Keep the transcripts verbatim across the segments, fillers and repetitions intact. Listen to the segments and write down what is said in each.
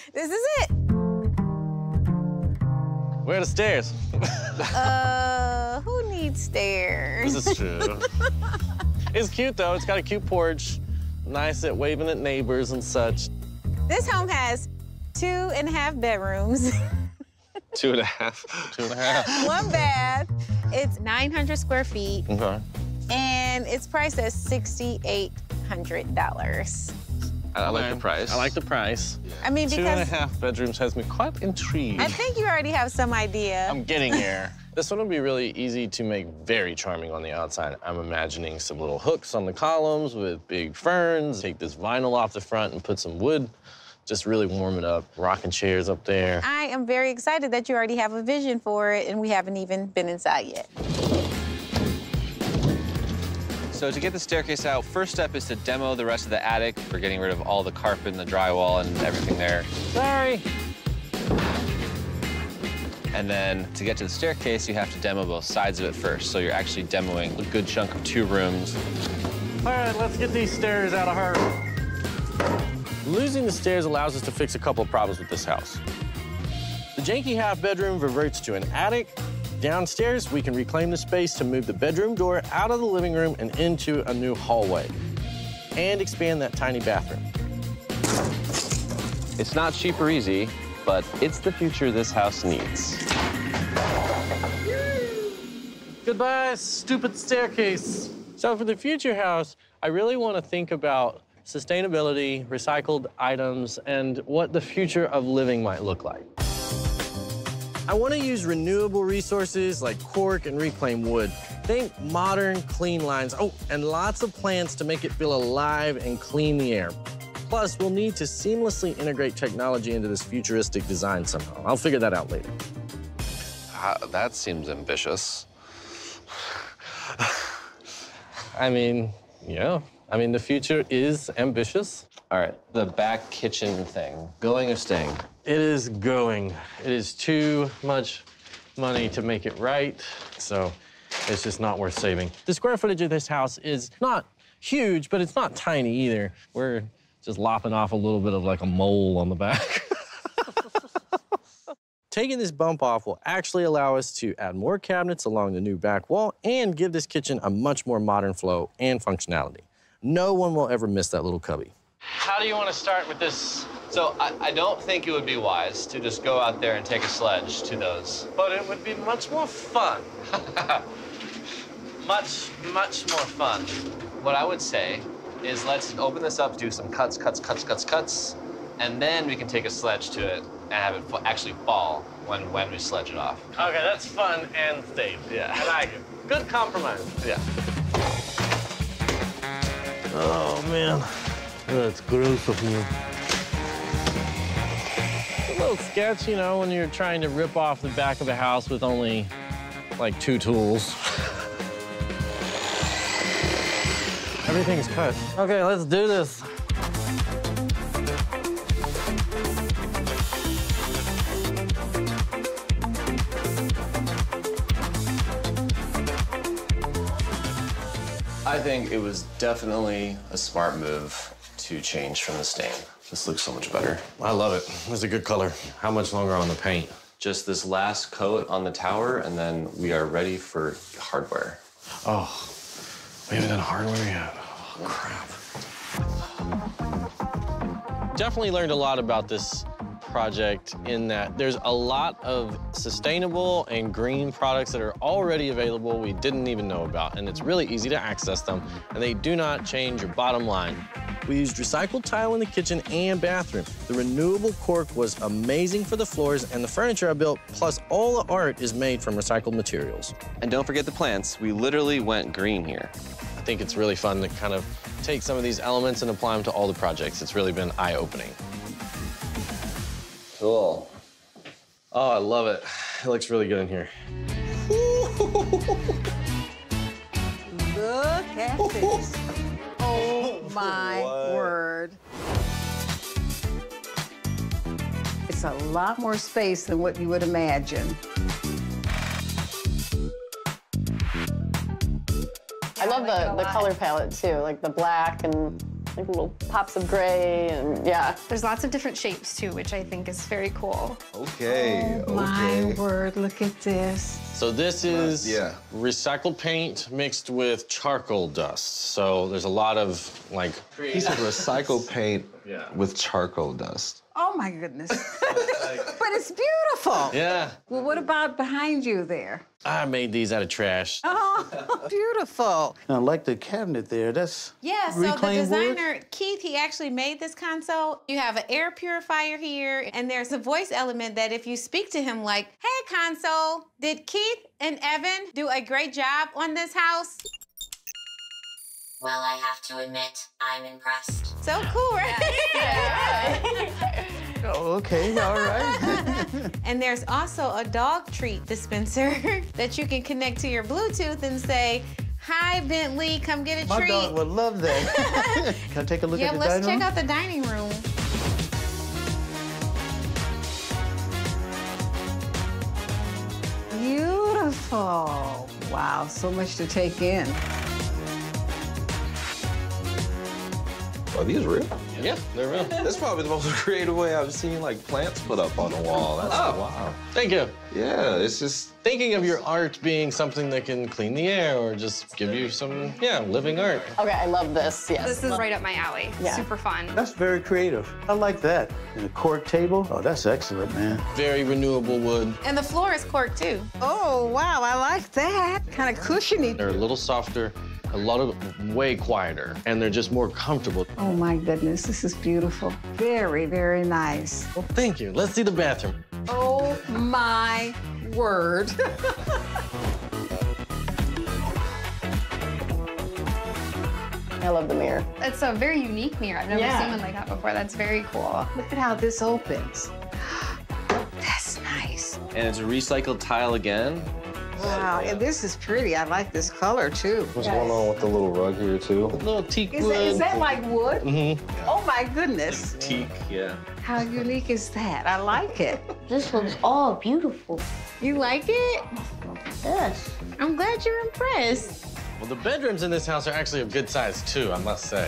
This is it. Where are the stairs? uh, who needs stairs? This is true. It's cute, though. It's got a cute porch. Nice at waving at neighbors and such. This home has two and a half bedrooms. Two and a half. Two and a half. One bath. It's nine hundred square feet. Okay. And it's priced at sixty-eight hundred dollars. I like the price. I like the price. Yeah. I mean, because... Two and a half bedrooms has me quite intrigued. I think you already have some idea. I'm getting there. This one will be really easy to make very charming on the outside. I'm imagining some little hooks on the columns with big ferns. Take this vinyl off the front and put some wood. Just really warm it up. Rocking chairs up there. I am very excited that you already have a vision for it, and we haven't even been inside yet. So to get the staircase out, first step is to demo the rest of the attic. We're getting rid of all the carpet and the drywall and everything there. Sorry. And then to get to the staircase, you have to demo both sides of it first. So you're actually demoing a good chunk of two rooms. All right, let's get these stairs out of her. Losing the stairs allows us to fix a couple of problems with this house. The janky half bedroom reverts to an attic. Downstairs, we can reclaim the space to move the bedroom door out of the living room and into a new hallway, and expand that tiny bathroom. It's not cheap or easy, but it's the future this house needs. Goodbye, stupid staircase. So for the future house, I really want to think about sustainability, recycled items, and what the future of living might look like. I want to use renewable resources like cork and reclaimed wood. Think modern, clean lines. Oh, and lots of plants to make it feel alive and clean the air. Plus, we'll need to seamlessly integrate technology into this futuristic design somehow. I'll figure that out later. Uh, that seems ambitious. I mean, yeah. I mean, the future is ambitious. All right, the back kitchen thing, going or staying? It is going. It is too much money to make it right, so it's just not worth saving. The square footage of this house is not huge, but it's not tiny either. We're just lopping off a little bit of like a mole on the back. Taking this bump off will actually allow us to add more cabinets along the new back wall and give this kitchen a much more modern flow and functionality. No one will ever miss that little cubby. How do you want to start with this? So I, I don't think it would be wise to just go out there and take a sledge to those. But it would be much more fun. much, much more fun. What I would say is let's open this up, do some cuts, cuts, cuts, cuts, cuts, and then we can take a sledge to it and have it actually fall when, when we sledge it off. Okay, that's fun and safe. Yeah, I like it. Good compromise. Yeah. Oh, man. That's gross of me. It's a little sketch, you know, when you're trying to rip off the back of a house with only, like, two tools. Everything's cut. Okay, let's do this. I think it was definitely a smart move to change from the stain. This looks so much better. I love it. It's a good color. How much longer on the paint? Just this last coat on the tower, and then we are ready for hardware. Oh, we haven't done hardware yet. Oh, crap. Definitely learned a lot about this project in that there's a lot of sustainable and green products that are already available we didn't even know about, and it's really easy to access them, and they do not change your bottom line. We used recycled tile in the kitchen and bathroom. The renewable cork was amazing for the floors and the furniture I built, plus all the art is made from recycled materials. And don't forget the plants. We literally went green here. I think it's really fun to kind of take some of these elements and apply them to all the projects. It's really been eye-opening. Cool. Oh, I love it. It looks really good in here. Look at this. Oh, my what? word. It's a lot more space than what you would imagine. I love the, the color palette, too, like the black and like little pops of gray, and yeah. There's lots of different shapes too, which I think is very cool. Okay, Oh, okay. my word, look at this. So this is yeah. recycled paint mixed with charcoal dust. So there's a lot of like. He said recycled paint Yeah. with charcoal dust. Oh, my goodness. But it's beautiful. Yeah. Well, what about behind you there? I made these out of trash. Oh, beautiful. I like the cabinet there. That's Yeah, so the reclaimed wood? designer, Keith, he actually made this console. You have an air purifier here, and there's a voice element that if you speak to him like, hey, console, did Keith and Evan do a great job on this house? Well, I have to admit, I'm impressed. So cool, right? Oh, okay, all right. And there's also a dog treat dispenser that you can connect to your Bluetooth and say, hi, Bentley, come get a My treat. dog would love that. Can I take a look yeah, at the let's dining check room? out the dining room. Beautiful. Wow, so much to take in. Are these real? Yeah, they're real. That's probably the most creative way I've seen like plants put up on the wall. That's Oh. wow. Thank you. Yeah, it's just Thinking of your art being something that can clean the air or just give you some, yeah, living art. Okay, I love this, yes. This is right up my alley. Yeah. Super fun. That's very creative. I like that. And a cork table. Oh, that's excellent, man. Very renewable wood. And the floor is cork, too. Oh, wow, I like that. Kind of cushiony. They're a little softer, a lot of way quieter, and they're just more comfortable. Oh, my goodness, this is beautiful. Very, very nice. Well, thank you. Let's see the bathroom. Oh, my word. I love the mirror. It's a very unique mirror. I've never Yeah. seen one like that before. That's very cool. Look at how this opens. That's nice. And it's a recycled tile again. Wow, and this is pretty. I like this color, too. what's going on with the little rug here too? Little teak Is wood. that, is that like wood? Mm-hmm. Oh, my goodness. Teak, yeah. How unique is that? I like it. This looks all beautiful. You like it? Yes. I'm glad you're impressed. Well, the bedrooms in this house are actually of good size, too, I must say.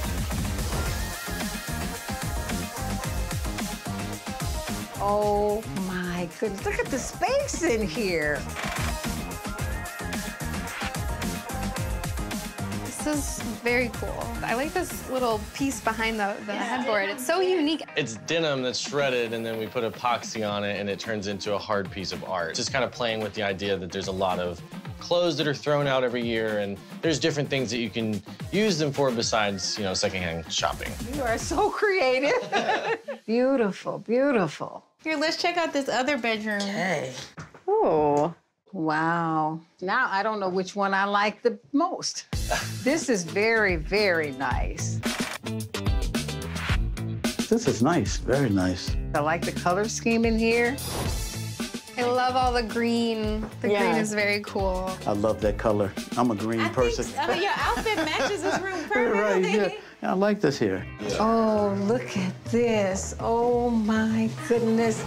Oh, my goodness. Look at the space in here. This is very cool. I like this little piece behind the, the headboard. It's so unique. It's denim that's shredded, and then we put epoxy on it, and it turns into a hard piece of art. Just kind of playing with the idea that there's a lot of clothes that are thrown out every year, and there's different things that you can use them for besides, you know, secondhand shopping. You are so creative. Beautiful, beautiful. Here, let's check out this other bedroom. Hey. Oh, wow. Now I don't know which one I like the most. This is very, very nice. This is nice, very nice. I like the color scheme in here. I love all the green. The Yeah. green is very cool. I love that color. I'm a green I person. think uh, your outfit matches this room Right, perfectly. yeah. I like this here. Oh, look at this. Oh, my goodness.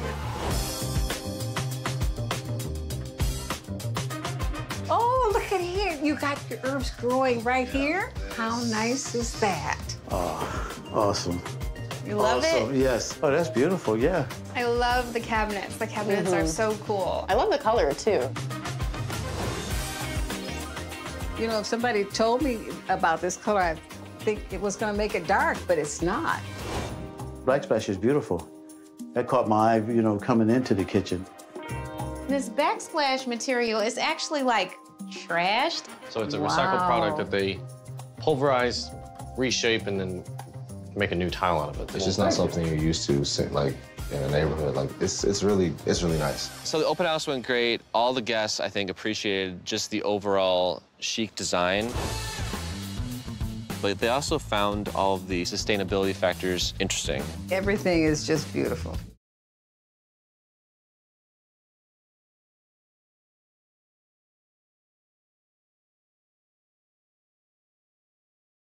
Oh, look at here. You got your herbs growing right here. How nice is that? Oh, awesome. You love awesome. it? Yes. Oh, that's beautiful, yeah. I love the cabinets. The cabinets are so cool. I love the color, too. You know, if somebody told me about this color, I think it was gonna make it dark, but it's not. Backsplash is beautiful. That caught my eye, you know, coming into the kitchen. This backsplash material is actually like trashed. So it's a recycled Wow. product that they pulverize, reshape, and then make a new tile out of it. It's just not something you're used to, sit, like in a neighborhood. Like it's it's really it's really nice. So the open house went great. All the guests, I think, appreciated just the overall chic design. But they also found all of the sustainability factors interesting. Everything is just beautiful.